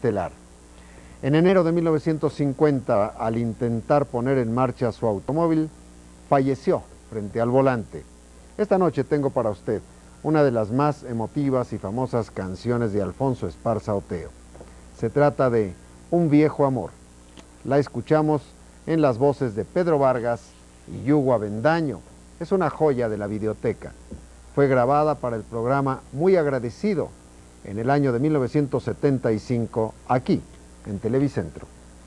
estelar. En enero de 1950, al intentar poner en marcha su automóvil, falleció frente al volante. Esta noche tengo para usted una de las más emotivas y famosas canciones de Alfonso Esparza Oteo. Se trata de Un viejo amor. La escuchamos en las voces de Pedro Vargas y Yugo Avendaño. Es una joya de la videoteca. Fue grabada para el programa Muy Agradecido en el año de 1975, aquí, en Televicentro.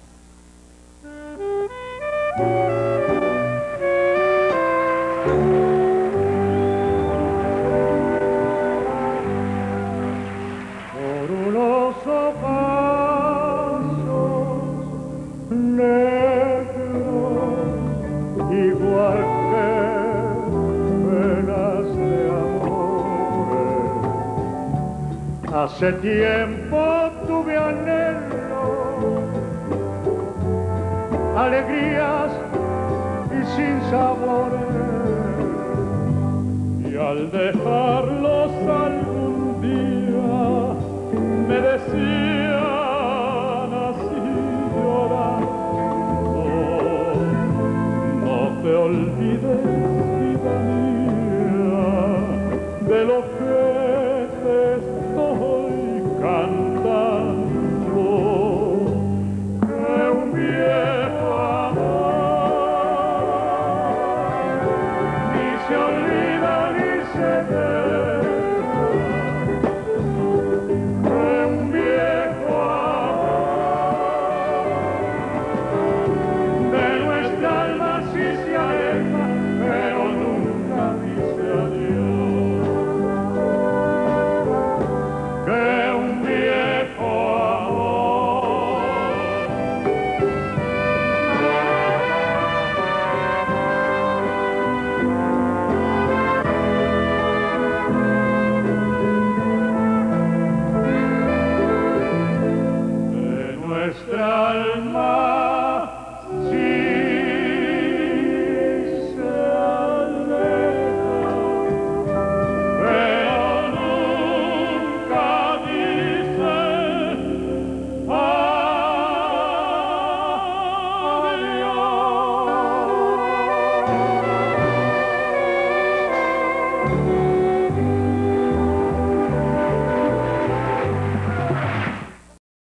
Por unos ocasos negros, igual que penas de amor, hace tiempo tuve anhelo, alegrías y sin sabores, y al dejar